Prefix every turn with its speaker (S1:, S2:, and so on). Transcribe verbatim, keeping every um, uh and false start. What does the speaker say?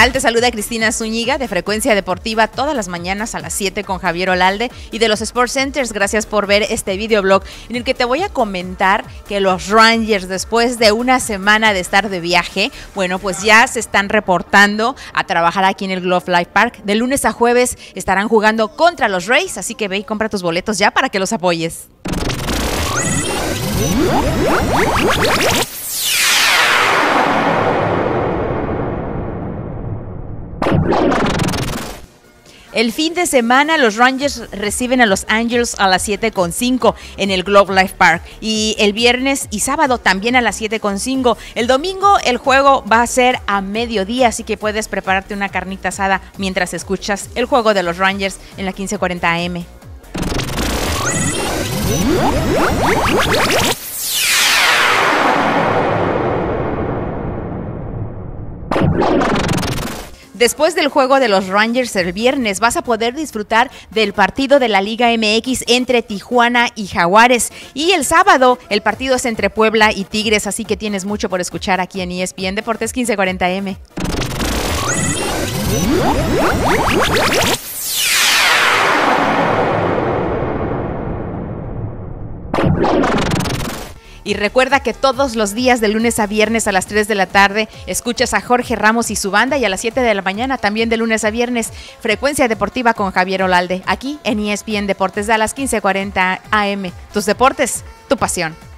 S1: tal? Te saluda Cristina Zúñiga de Frecuencia Deportiva todas las mañanas a las siete con Javier Olalde y de los Sports Centers. Gracias por ver este videoblog en el que te voy a comentar que los Rangers, después de una semana de estar de viaje, bueno, pues ya se están reportando a trabajar aquí en el Globe Life Park. De lunes a jueves estarán jugando contra los Rays, así que ve y compra tus boletos ya para que los apoyes. El fin de semana los Rangers reciben a los Angels a las siete con cinco en el Globe Life Park y el viernes y sábado también a las siete con cinco. El domingo el juego va a ser a mediodía, así que puedes prepararte una carnita asada mientras escuchas el juego de los Rangers en la quince cuarenta A M. Después del juego de los Rangers el viernes vas a poder disfrutar del partido de la Liga M X entre Tijuana y Jaguares. Y el sábado el partido es entre Puebla y Tigres, así que tienes mucho por escuchar aquí en E S P N Deportes quince cuarenta A M. Y recuerda que todos los días de lunes a viernes a las tres de la tarde escuchas a Jorge Ramos y su banda, y a las siete de la mañana también de lunes a viernes Frecuencia Deportiva con Javier Olalde aquí en E S P N Deportes a las quince cuarenta A M. Tus deportes, tu pasión.